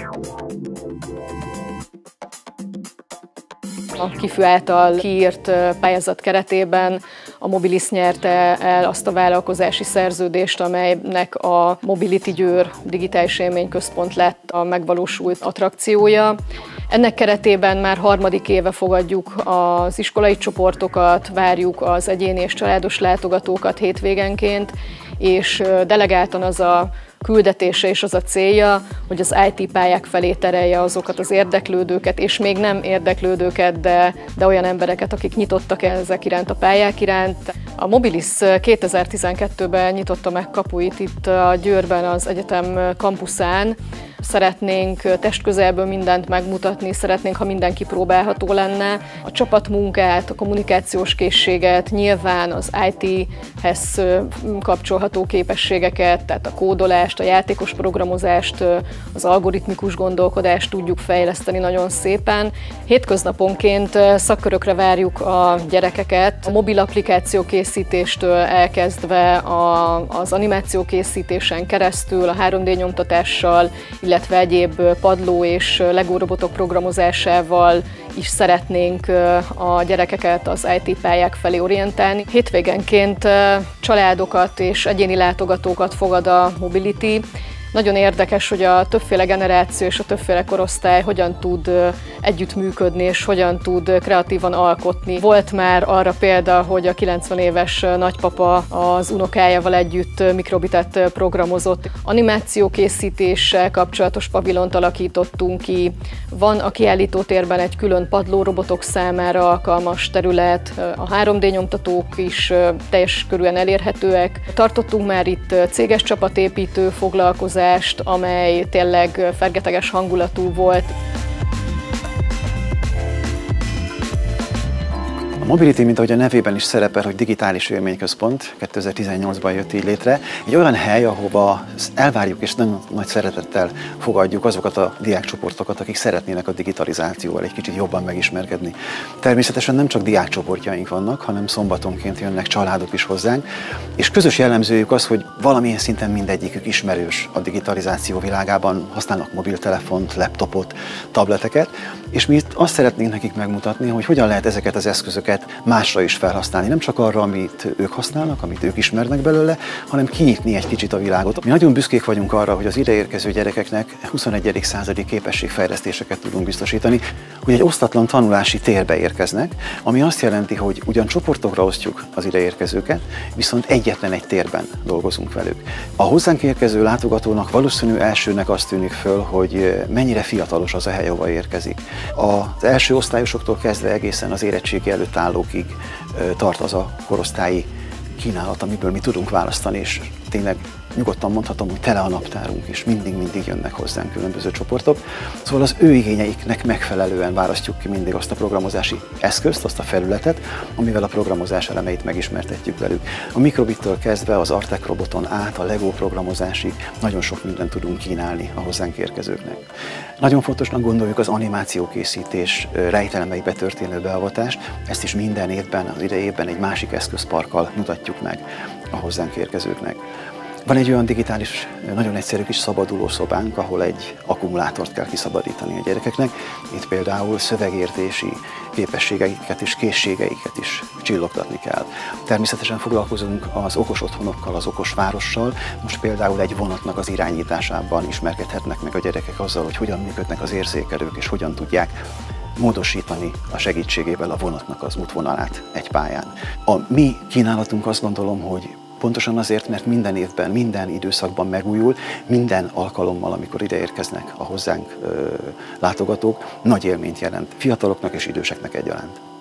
A KIFÜ által kiírt pályázat keretében a Mobilis nyerte el azt a vállalkozási szerződést, amelynek a Mobility Győr digitális élményközpont lett a megvalósult attrakciója. Ennek keretében már harmadik éve fogadjuk az iskolai csoportokat, várjuk az egyéni és családos látogatókat hétvégenként, és delegáltan az a küldetése és az a célja, hogy az IT pályák felé terelje azokat az érdeklődőket, és még nem érdeklődőket, de olyan embereket, akik nyitottak ezek iránt, a pályák iránt. A Mobilis 2012-ben nyitotta meg kapuit itt a Győrben, az egyetem kampuszán. Szeretnénk testközelből mindent megmutatni, szeretnénk, ha minden kipróbálható lenne. A csapatmunkát, a kommunikációs készséget, nyilván az IT-hez kapcsolható képességeket, tehát a kódolást, a játékos programozást, az algoritmikus gondolkodást tudjuk fejleszteni nagyon szépen. Hétköznaponként szakkörökre várjuk a gyerekeket, a mobil applikáció készítéstől elkezdve az animáció készítésen keresztül, a 3D nyomtatással, illetve egyéb padló és Lego robotok programozásával is szeretnénk a gyerekeket az IT pályák felé orientálni. Hétvégenként családokat és egyéni látogatókat fogad a Mobility. Nagyon érdekes, hogy a többféle generáció és a többféle korosztály hogyan tud együttműködni és hogyan tud kreatívan alkotni. Volt már arra példa, hogy a 90 éves nagypapa az unokájával együtt mikrobitet programozott. Animációkészítéssel kapcsolatos pavilont alakítottunk ki. Van a kiállítótérben egy külön padlórobotok számára alkalmas terület, a 3D nyomtatók is teljes körűen elérhetőek. Tartottunk már itt céges csapatépítő foglalkozást, amely tényleg fergeteges hangulatú volt. A Mobility, mint ahogy a nevében is szerepel, hogy digitális élményközpont, 2018-ban jött így létre, egy olyan hely, ahova elvárjuk és nagyon nagy szeretettel fogadjuk azokat a diákcsoportokat, akik szeretnének a digitalizációval egy kicsit jobban megismerkedni. Természetesen nem csak diákcsoportjaink vannak, hanem szombatonként jönnek családok is hozzánk, és közös jellemzőjük az, hogy valamilyen szinten mindegyikük ismerős a digitalizáció világában, használnak mobiltelefont, laptopot, tableteket, és mi itt azt szeretnénk nekik megmutatni, hogy hogyan lehet ezeket az eszközöket másra is felhasználni, nem csak arra, amit ők használnak, amit ők ismernek belőle, hanem kinyitni egy kicsit a világot. Mi nagyon büszkék vagyunk arra, hogy az ideérkező gyerekeknek 21. századi képességfejlesztéseket tudunk biztosítani, hogy egy osztatlan tanulási térbe érkeznek, ami azt jelenti, hogy ugyan csoportokra osztjuk az ideérkezőket, viszont egyetlen egy térben dolgozunk velük. A hozzánk érkező látogatónak valószínű elsőnek azt tűnik föl, hogy mennyire fiatalos az a hely, ahova érkezik. Az első osztályosoktól kezdve egészen az érettségi előtt állókig tart az a korosztályi kínálat, amiből mi tudunk választani, és tényleg nyugodtan mondhatom, hogy tele a naptárunk, és mindig jönnek hozzánk különböző csoportok. Szóval az ő igényeiknek megfelelően választjuk ki mindig azt a programozási eszközt, azt a felületet, amivel a programozás elemeit megismertetjük velük. A mikrobittől kezdve az Artec roboton át a Lego programozásig nagyon sok mindent tudunk kínálni a hozzánk érkezőknek. Nagyon fontosnak gondoljuk az animációkészítés rejtelemeibe történő beavatást, ezt is minden évben, az idei évben egy másik eszközparkkal mutatjuk meg a hozzánk érkezőknek. Van egy olyan digitális, nagyon egyszerű kis szabadulószobánk, ahol egy akkumulátort kell kiszabadítani a gyerekeknek. Itt például szövegértési képességeiket és készségeiket is csillogtatni kell. Természetesen foglalkozunk az okos otthonokkal, az okos várossal. Most például egy vonatnak az irányításában ismerkedhetnek meg a gyerekek azzal, hogy hogyan működnek az érzékelők, és hogyan tudják módosítani a segítségével a vonatnak az útvonalát egy pályán. A mi kínálatunk, azt gondolom, hogy pontosan azért, mert minden évben, minden időszakban megújul, minden alkalommal, amikor ide érkeznek a hozzánk látogatók, nagy élményt jelent fiataloknak és időseknek egyaránt.